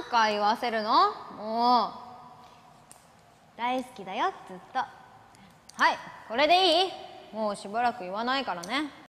回言わせるの？もう大好きだよずっと。はい、これでいい？もうしばらく言わないからね。